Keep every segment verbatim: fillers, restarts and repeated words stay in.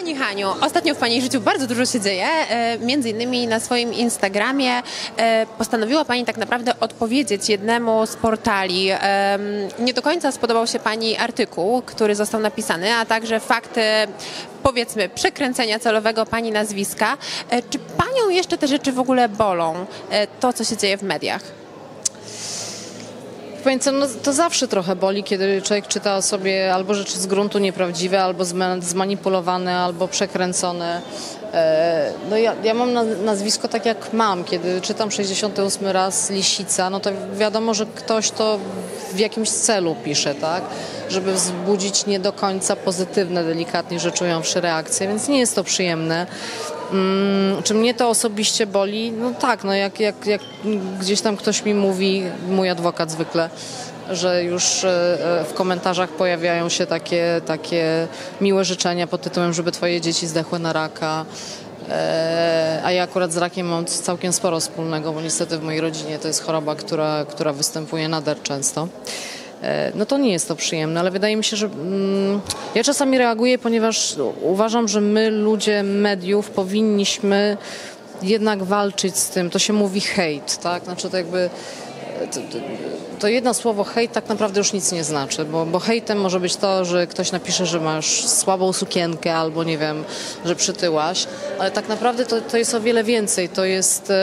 Pani Haniu, ostatnio w Pani życiu bardzo dużo się dzieje, e, między innymi na swoim Instagramie e, postanowiła Pani tak naprawdę odpowiedzieć jednemu z portali. E, nie do końca spodobał się Pani artykuł, który został napisany, a także fakt, e, powiedzmy, przekręcenia celowego Pani nazwiska. E, czy Panią jeszcze te rzeczy w ogóle bolą, e, to co się dzieje w mediach? Pamiętam, no, to zawsze trochę boli, kiedy człowiek czyta o sobie albo rzeczy z gruntu nieprawdziwe, albo zmanipulowane, albo przekręcone. No ja, ja mam nazwisko tak jak mam. Kiedy czytam sześćdziesiąty ósmy raz Lisica, no to wiadomo, że ktoś to w jakimś celu pisze, tak? Żeby wzbudzić nie do końca pozytywne, delikatnie rzecz ująwszy, reakcje, więc nie jest to przyjemne. Hmm, czy mnie to osobiście boli? No tak, no jak, jak, jak gdzieś tam ktoś mi mówi, mój adwokat zwykle, że już w komentarzach pojawiają się takie, takie miłe życzenia pod tytułem, żeby twoje dzieci zdechły na raka. A ja akurat z rakiem mam całkiem sporo wspólnego, bo niestety w mojej rodzinie to jest choroba, która, która występuje nader często. No to nie jest to przyjemne, ale wydaje mi się, że mm, ja czasami reaguję, ponieważ uważam, że my, ludzie mediów, powinniśmy jednak walczyć z tym. To się mówi hejt, tak? Znaczy to jakby to, to, to jedno słowo hejt tak naprawdę już nic nie znaczy, bo, bo hejtem może być to, że ktoś napisze, że masz słabą sukienkę albo nie wiem, że przytyłaś, ale tak naprawdę to, to jest o wiele więcej. To jest...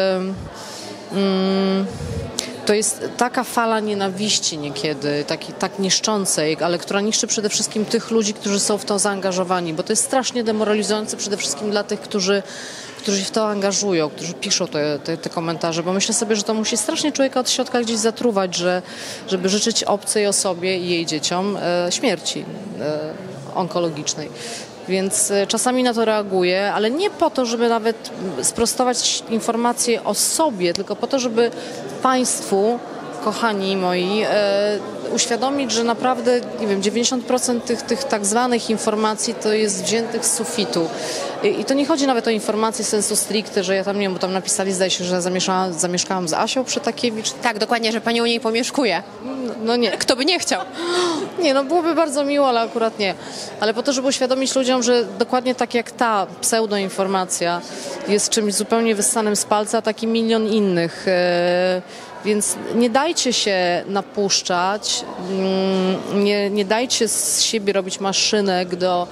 Um, To jest taka fala nienawiści niekiedy, taki, tak niszczącej, ale która niszczy przede wszystkim tych ludzi, którzy są w to zaangażowani, bo to jest strasznie demoralizujące przede wszystkim dla tych, którzy, którzy się w to angażują, którzy piszą te, te, te komentarze, bo myślę sobie, że to musi strasznie człowieka od środka gdzieś zatruwać, że, żeby życzyć obcej osobie i jej dzieciom e, śmierci e, onkologicznej. Więc czasami na to reaguję, ale nie po to, żeby nawet sprostować informacje o sobie, tylko po to, żeby Państwu, kochani moi, e, uświadomić, że naprawdę, nie wiem, dziewięćdziesiąt procent tych, tych tak zwanych informacji to jest wziętych z sufitu. I, I to nie chodzi nawet o informacje sensu stricte, że ja tam, nie wiem, bo tam napisali, zdaje się, że zamieszkałam, zamieszkałam z Asią Przytakiewicz. Tak, dokładnie, że Pani u niej pomieszkuje. No, no nie. Kto by nie chciał? Nie, no byłoby bardzo miło, ale akurat nie. Ale po to, żeby uświadomić ludziom, że dokładnie tak jak ta pseudoinformacja jest czymś zupełnie wyssanym z palca, taki milion innych. E, Więc nie dajcie się napuszczać, nie, nie dajcie z siebie robić maszynek do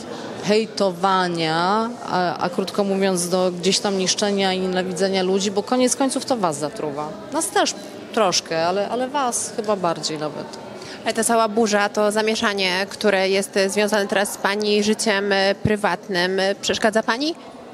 hejtowania, a, a krótko mówiąc do gdzieś tam niszczenia i nienawidzenia ludzi, bo koniec końców to was zatruwa. Nas też troszkę, ale, ale was chyba bardziej nawet. Ale ta cała burza, to zamieszanie, które jest związane teraz z Pani życiem prywatnym, przeszkadza Pani?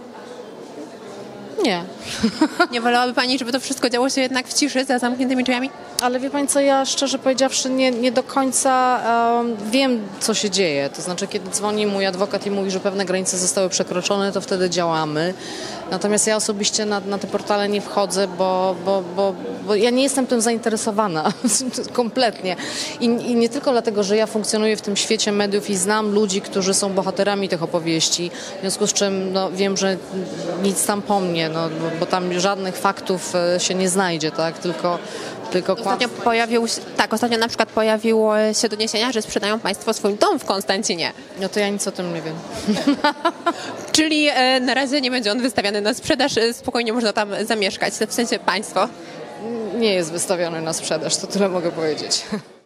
Nie. Nie wolałaby Pani, żeby to wszystko działo się jednak w ciszy, za zamkniętymi drzwiami? Ale wie Pani co, ja szczerze powiedziawszy nie, nie do końca um, wiem, co się dzieje. To znaczy, kiedy dzwoni mój adwokat i mówi, że pewne granice zostały przekroczone, to wtedy działamy. Natomiast ja osobiście na, na te portale nie wchodzę, bo, bo, bo, bo ja nie jestem tym zainteresowana kompletnie. I, I nie tylko dlatego, że ja funkcjonuję w tym świecie mediów i znam ludzi, którzy są bohaterami tych opowieści, w związku z czym no, wiem, że nic tam po mnie, no, bo, bo tam żadnych faktów się nie znajdzie, tak? Tylko Tylko ostatnio pojawił się, tak, ostatnio na przykład pojawiło się doniesienia, że sprzedają Państwo swój dom w Konstancinie. No to ja nic o tym nie wiem. Czyli e, na razie nie będzie on wystawiany na sprzedaż, e, spokojnie można tam zamieszkać, w sensie Państwo. Nie jest wystawiony na sprzedaż, to tyle mogę powiedzieć.